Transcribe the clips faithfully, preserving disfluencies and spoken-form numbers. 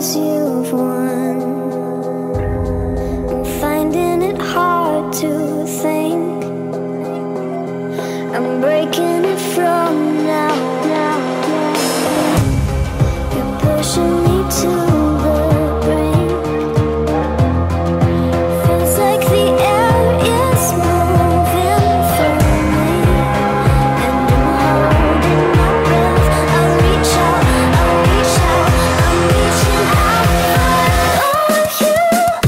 yours, you've won. I'm finding it hard to think. I'm breaking it from now, now, now. You're pushing me to the brink. Feels like the air is moving through me, and I'm holding my breath. I'll reach out, I'll reach out, I'm reaching out for you.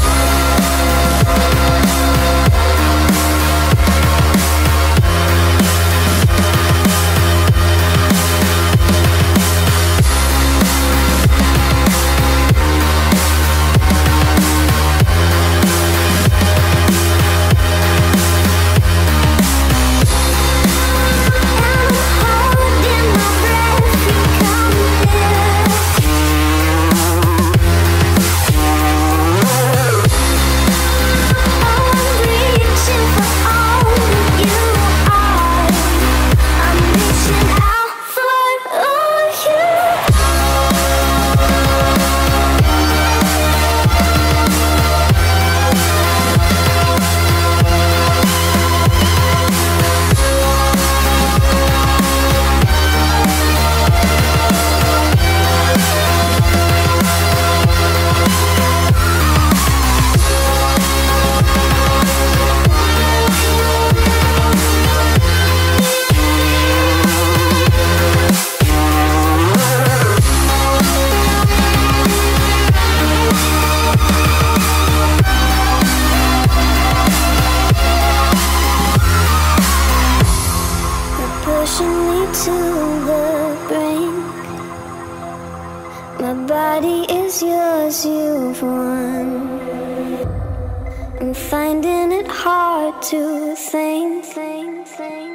Pushing me to the brink. My body is yours, you've won. I'm finding it hard to think, think, think.